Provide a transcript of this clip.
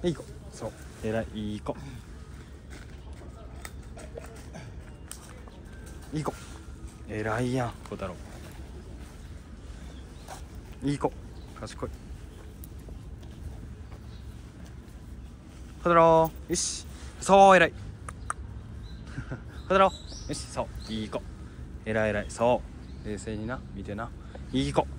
いい子。そう、偉い、いい子。いい子。偉いやん、小太郎。いい子。賢い。小太郎、よし。そう、偉い。小太郎、よし、そう、いい子。偉い偉い。そう、冷静にな、見てな。いい子。